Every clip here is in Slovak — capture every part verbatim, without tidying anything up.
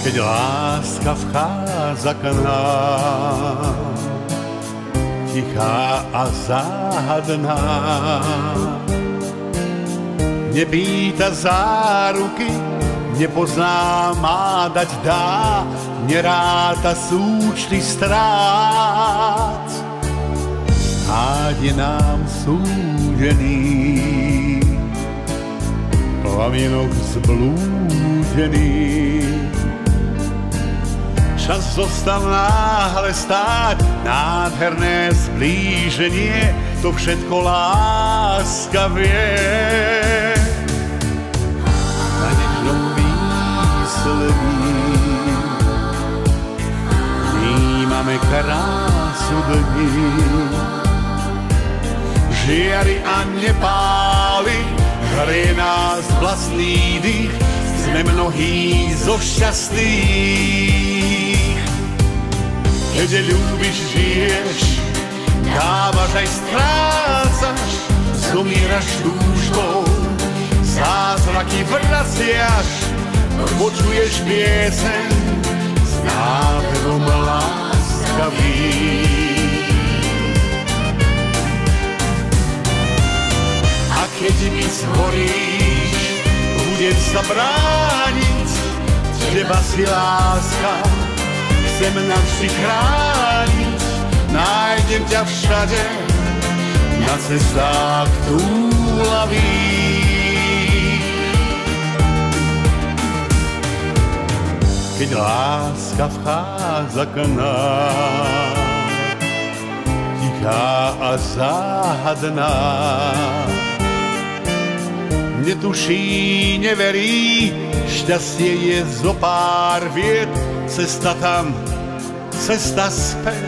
Keď láska vchádza k nám, tichá a záhadná, nepýta záruky, nepozná, má dať dá, neráta súčty strát. Snáď je nám súdený plamienok zblúdený. Čas zostal náhle stáť, nádherné zblíženie, to všetko láska vie. Na nežnom výslení vnímame krásu dní, žiari a nepáli, hrie nás vlastný dých, sme mnohí zo šťastných. Keď ľúbiš, žiješ, dávaš aj strácaš, zomieraš túžbou, zázraky vraciaš, počuješ pieseň s nápevom láskavým. A keď mi zhoríš, budem sa brániť, teba si láska, chcem navždy chrániť, nájdem ťa všade, na cestách túlavých. Keď láska vchádza k nám, tichá a záhadná, netuší, neverí, šťastie je zo pár vied, cesta tam, cesta späť.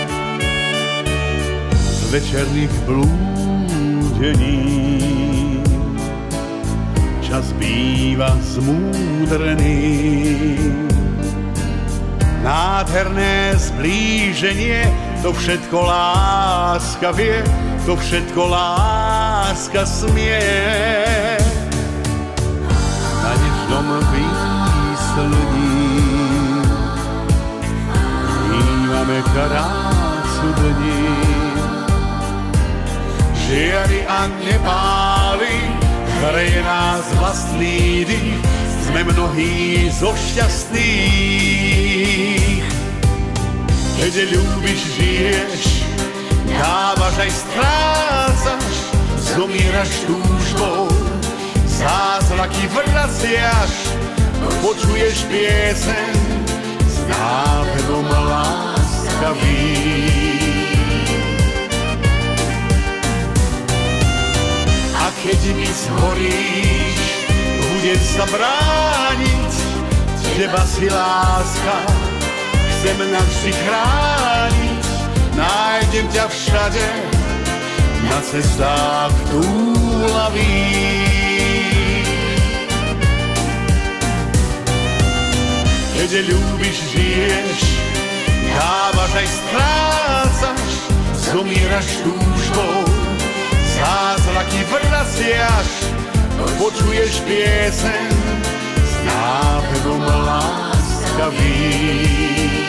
Z večerných blúdení čas býva zmúdrený. Nádherné zblíženie, to všetko láska vie, to všetko láska smie. Na nežnom výslení vnímame krásu dní, žiari a nepáli, hreje nás vlastný dých, sme mnohí zo šťastných. Keď ľúbiš, žiješ, dávaš aj strácaš, zomieraš túžbou, zázraky vraciaš, počuješ pieseň s nápevom láskavým. A keď mi zhoríš, budem sa brániť, teba si láska, chcem navždy chrániť, nájdem ťa všade, na cestách túlavých. Keď ľúbiš, žiješ, dávaš aj strácaš, zomieraš túžbou, zázraky vraciaš, počuješ pieseň s nápevom láskavým.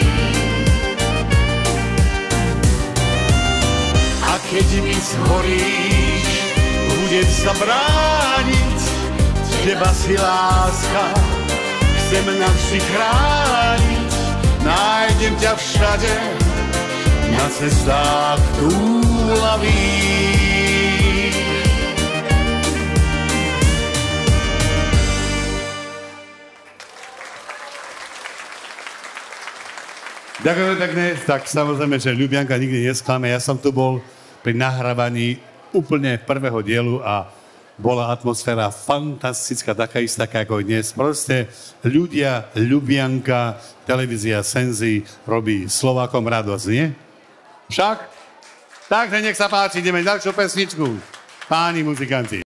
A keď mi zhoríš, budem sa brániť, teba si láska, chcem navždy chrániť, nájdem ťa všade, na cestách túlavých. Ďakujem pekne, tak samozrejme, že Ľubianka nikdy nesklame. Ja som tu bol pri nahrávaní úplne prvého dielu a bola atmosféra fantastická, taká istá, ako dnes. Proste ľudia, Ľubianka, televízia Senzi robí Slovákom radosť, nie? Však? Takže nech sa páči, ideme ďalšiu pesničku. Páni muzikanti.